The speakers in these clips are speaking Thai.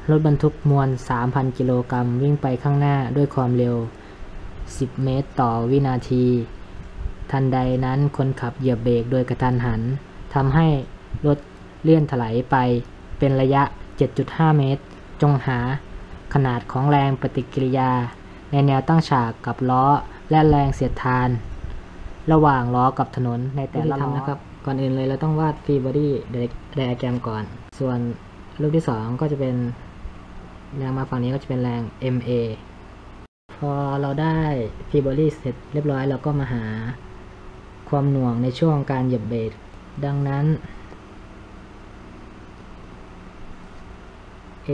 รถบรรทุกมวล 3,000 กิโลกรัมวิ่งไปข้างหน้าด้วยความเร็ว 10 เมตรต่อวินาที ทันใดนั้นคนขับเหยียบเบรกโดยกระทันหันทำให้รถเลื่อนถลายไปเป็นระยะ 7.5 เมตร จงหาขนาดของแรงปฏิกิริยาในแนวตั้งฉากกับล้อและแรงเสียดทานระหว่างล้อกับถนนในแต่ละล้อนะครับก่อนอื่นเลยเราต้องวาดฟรีบอดี้ไดอะแกรมก่อนส่วนรูปที่2ก็จะเป็นแรงมาฝั่งนี้ก็จะเป็นแรง MA พอเราได้ฟรีบอดี้เสร็จเรียบร้อยเราก็มาหาความหน่วงในช่วงการเหยียบเบรกดังนั้น A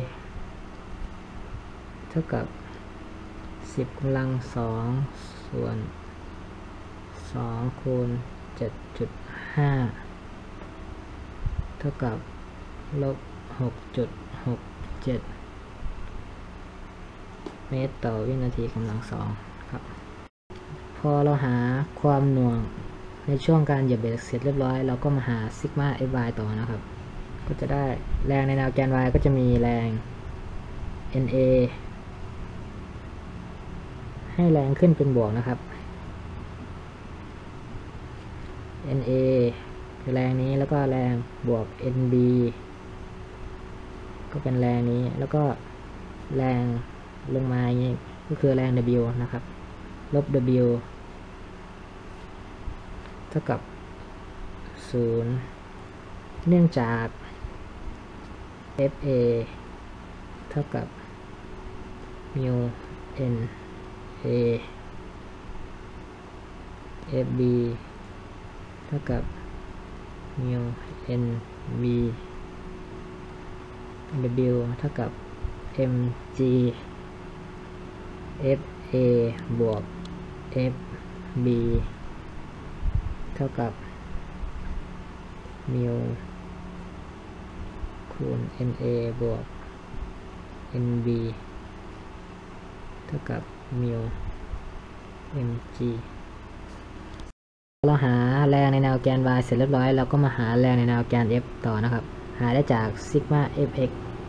เท่ากับ10 กำลัง 2 ส่วน2คูณ 7.5 เท่ากับลบ 6.67 เมตรต่อวินาทีกำลัง2ครับพอเราหาความหน่วงในช่วงการเหยียบเบรกเสร็จเรียบร้อยเราก็มาหาซิกมา Fy ต่อนะครับก็จะได้แรงในแนวแกน y ก็จะมีแรง Na ให้แรงขึ้นเป็นบวกนะครับ Na คือแรงนี้แล้วก็แรงบวก Nb ก็เป็นแรงนี้แล้วก็แรงลงมาอย่างนี้ก็คือแรง W นะครับลบ W เท่ากับ0เนื่องจาก Fa เท่ากับmu n a Fb เท่ากับmu n v W เท่ากับ mg Fa บวก Fb เท่ากับmu คูณ Na บวก Nb เท่ากับmu mg เราหาแรงในแนวแกน y เสร็จเรียบร้อยเราก็มาหาแรงในแนวแกน f ต่อนะครับหาได้จากซิกมา fx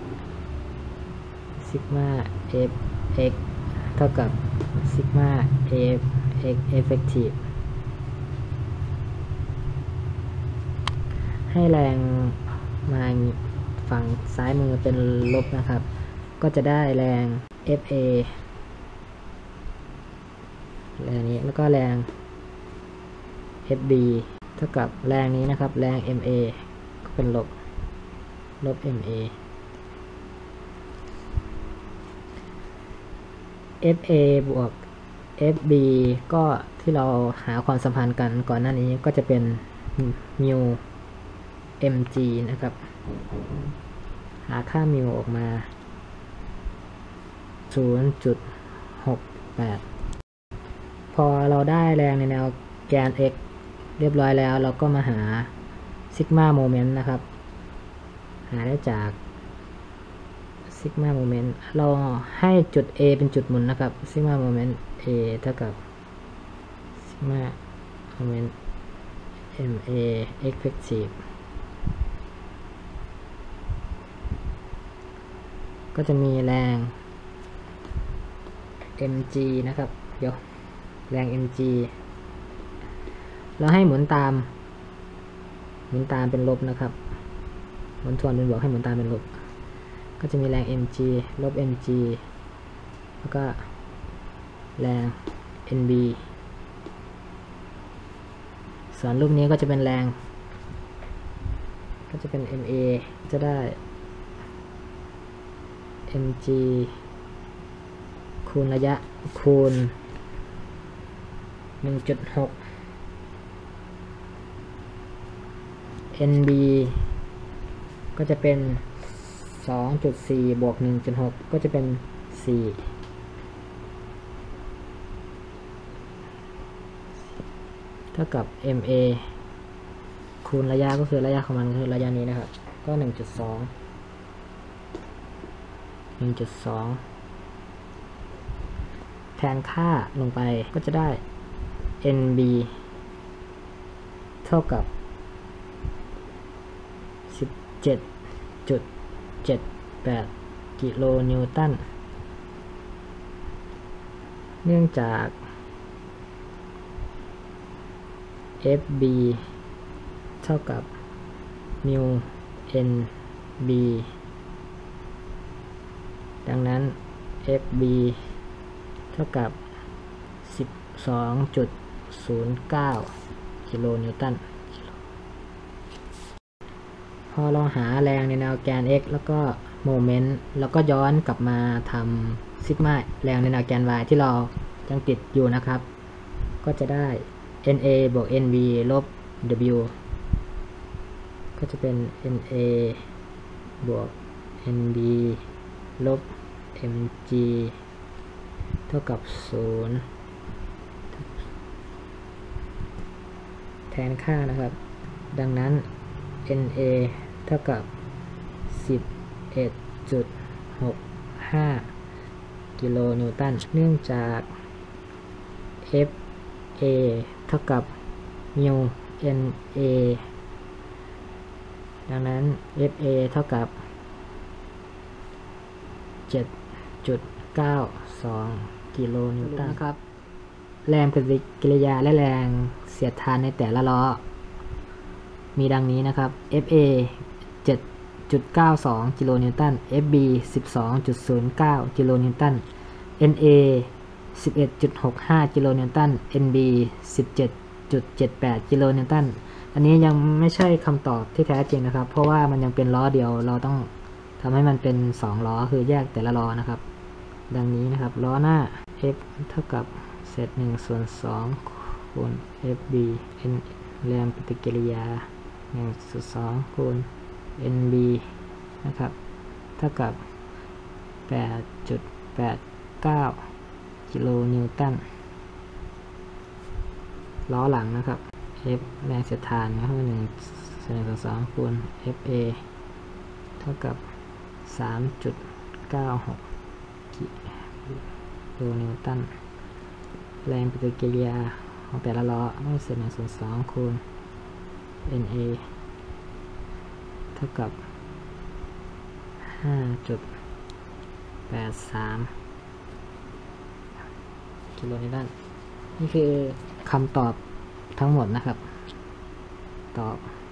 ซิกมา fx เท่ากับซิกมา fx effective ให้แรงมาฝั่งซ้ายมือเป็นลบนะครับก็จะได้แรง fa แรงนี้แล้วก็แรง fb เท่ากับแรงนี้นะครับแรง ma ก็เป็นลบ ma fa บวก fb ก็ที่เราหาความสัมพันธ์กันก่อนหน้านี้ก็จะเป็น mu mg นะครับหาค่า mu ออกมา 0.68 พอเราได้แรงในแนวแกน x เรียบร้อยแล้วเราก็มาหาซิกมาโมเมนต์นะครับหาได้จากซิกมาโมเมนต์เราให้จุด A เป็นจุดหมุนนะครับซิกมาโมเมนต์ A เท่ากับซิกมาโมเมนต์ ma effective ก็จะมีแรง mg นะครับเดี๋ยวแรง mg เราให้หมุนตามเป็นลบนะครับหมุนทวนเป็นบวกให้หมุนตามเป็นลบก็จะมีแรง mg ลบ mg แล้วก็แรง nb ส่วนรูปนี้ก็จะเป็นแรงก็จะเป็น ma จะได้ mg คูณระยะคูณ 1.6 nb ก็จะเป็น 2.4 บวก 1.6 ก็จะเป็น 4 เท่ากับ ma คูณระยะก็คือระยะของมันคือระยะนี้นะครับก็ 1.2 แทนค่าลงไปก็จะได้ nb เท่ากับ 17.78 กิโลนิวตันเนื่องจาก FB เท่ากับมิว NB ดังนั้น FB เท่ากับ 12.09 กิโลนิวตันพอเราหาแรงในแนวแกน x แล้วก็โมเมนต์แล้วก็ย้อนกลับมาทำซิกมาแรงในแนวแกน y ที่เรายังติดอยู่นะครับก็จะได้ NA บวก NB ลบ W ก็จะเป็น NA บวก NB ลบ mg เท่ากับ0แทนค่านะครับดังนั้น NA เท่ากับ 11.65 กิโลนิวตันเนื่องจาก FA เท่ากับมิว NA ดังนั้น FA เท่ากับ 7.92 กิโลนิวตันนะครับแรงปฏิกิริยาและแรงเสียดทานในแต่ละล้อมีดังนี้นะครับ FA 7.92 กิโลนิวตัน FB 12.09 กิโลนิวตัน NA 11.65 กิโลนิวตัน NB 17.78 กิโลนิวตันอันนี้ยังไม่ใช่คำตอบที่แท้จริงนะครับเพราะว่ามันยังเป็นล้อเดียวเราต้องทำให้มันเป็น2ล้อคือแยกแต่ละล้อนะครับดังนี้นะครับล้อหน้า F เท่ากับเศษ1ส่วน2คูณ FB N แรงปฏิกิริยา1/2คูณ NB นะครับเท่ากับ 8.89 กิโลนิวตันล้อหลังนะครับ F แรงเสียดทานก็คือ1/2คูณ FA เท่ากับ 3.96 กิโลนิวตันแรงปฏิกิริยาของแต่ละล้อก็เศษ1/2คูณ NA เท่ากับ 5.83 กิโลนิวตันนี่คือคำตอบทั้งหมดนะครับตอบ